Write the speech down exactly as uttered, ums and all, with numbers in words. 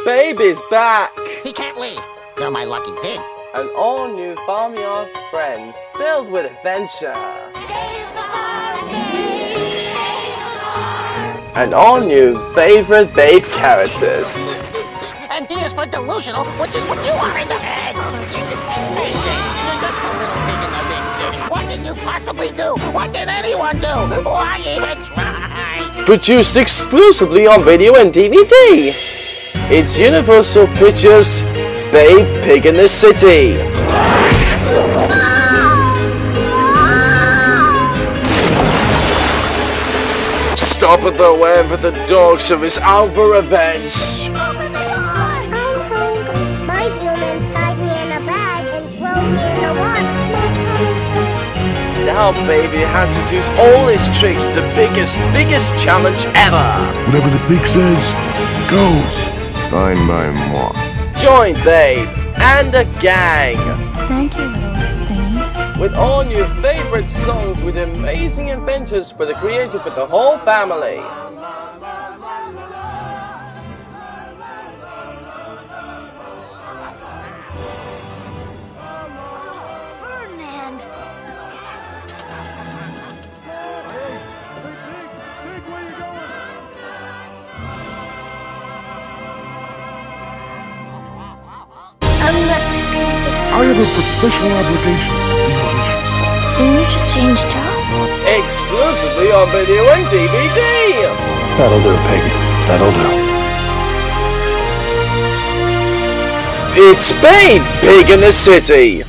Babe is back! He can't leave. You're my lucky pig. An all-new farmyard friends filled with adventure. Save the holidays, save the Lord. An all-new favorite Babe characters. And he is for delusional, which is what you are in the head. Hey, Zane, you're just a little pig in the big city. What can you possibly do? What can anyone do? Why even try? Produced exclusively on video and D V D. It's Universal Pictures' Babe Pig in the City. Stop at the web for the dog service out for revenge. My human tied me in a bag and threw me in the water. Now baby had to use all his tricks to biggest, biggest challenge ever. Whatever the pig says, goes. Fine by moi. Join Babe and a gang. Thank you, little thingy. With all new favorite songs with amazing adventures for the creative for the whole family. Ferdinand. I have a professional obligation to the audition. Then you should change jobs. Exclusively on video and D V D. That'll do, Peggy. That'll do. It's Babe Pig in the City.